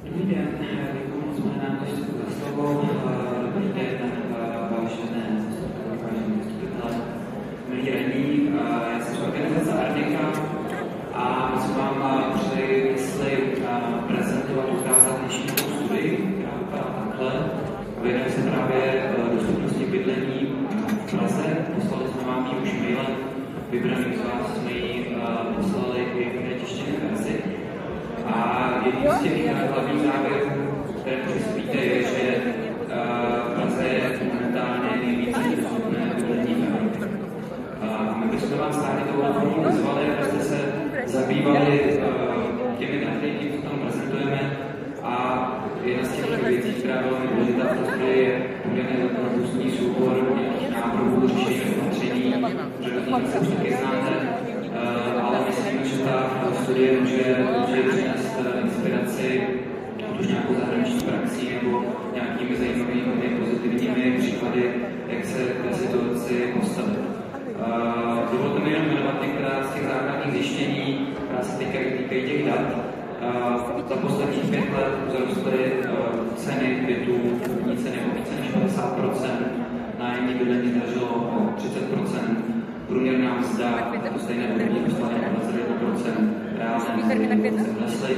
Dobrý den, děkuji moc, pane náměstku, za slovo. Dobrý den, vážené zastupitelé, milí radní. Já jsem z organizace Ardika a my jsme vám přijeli, jestli prezentovat, ukázat dnešní studii, která vypadá takhle. Věnuje se právě dostupnosti bydlení v Praze. Poslali jsme vám ji už mailem, vybraným z vás jsme ji poslali v netištěné verzi. A jedním z těch hlavních závěrů, které přispíte, je, že Praze je momentálně nejvíce dostupné bydlení v Evropě. My bychom vám stále tou formou vyzvali, abyste se zabývali těmi daty, co tam prezentujeme. A jedna z těch věcí, která byla důležitá v té studii, je poměrně robustní soubor nějakých návrhů, řešení, opatření, že to už taky znáte. Ale myslím, že ta studie může přinést inspiraci už nějakou zahraniční praxí nebo nějakými zajímavými pozitivními příklady, jak se té situaci postavit. Dovolte mi jenom jmenovat některá z těch základních zjištění, která se týkají těch dat. Za posledních 5 let vzrostly ceny bytů, kupní ceny o více než 50%, nájemní bydlení zdražilo o 30%, průměrná mzda do stejné období dostala o 21%, reálné mzdy se klesly.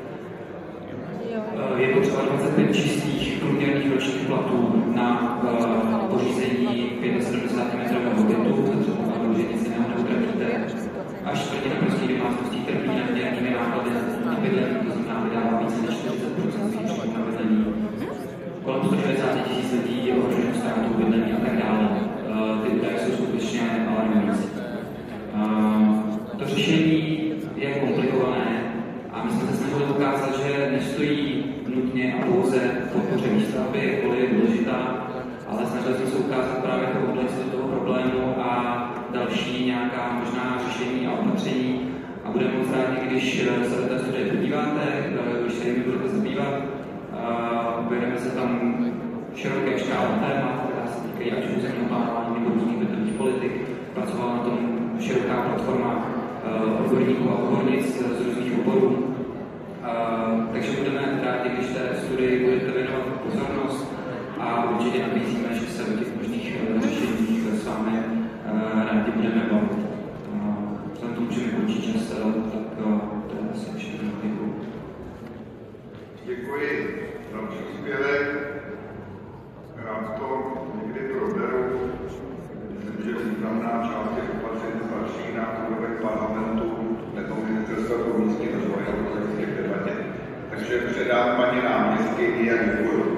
Je potřeba 25 čistých průměrných ročních platů na pořízení 75 metrového bytu, takže nic jiného neutratíte. Až čtvrtina prostých domácností trpí nadměrnými náklady na bydlení, to znamená vydává více než 40% příští na bydlení. Kolem 160 000 lidí je ohroženo ztrátou bydlení a tak dále. Ty údaje jsou skutečně alarmující. To řešení je komplikované a my jsme se snažili ukázat, že nestojí nutně a pouze podpoře výstavby, jakkoliv je důležitá, ale snažili jsme se ukázat právě to komplexu toho problému a další nějaká možná řešení a opatření. A budeme moc rádi, když se do té studie podíváte, když se jimi budete zabývat. Uvedeme se tam široké škála témat, která se týkají ať už územního plánování nebo různých bytových politik. Pracovala na tom široká platforma odborníků a odbornic z různých oborů. Takže budeme rádi, když té studii budete věnovat pozornost a určitě nabízíme, že se o těch možných řešeních s vámi rádi budeme bavit. Vzhledem tomu, že mi končí čas, tak to je asi všechno. Děkuji. Děkuji za příspěvek. Rád to někdy proberu. Myslím, že významná část těch opatření starší na úrovni parlamentu nebo ministerstva pro místní rozvoj a v debatě. Takže předám paní náměstkyni a děkuji.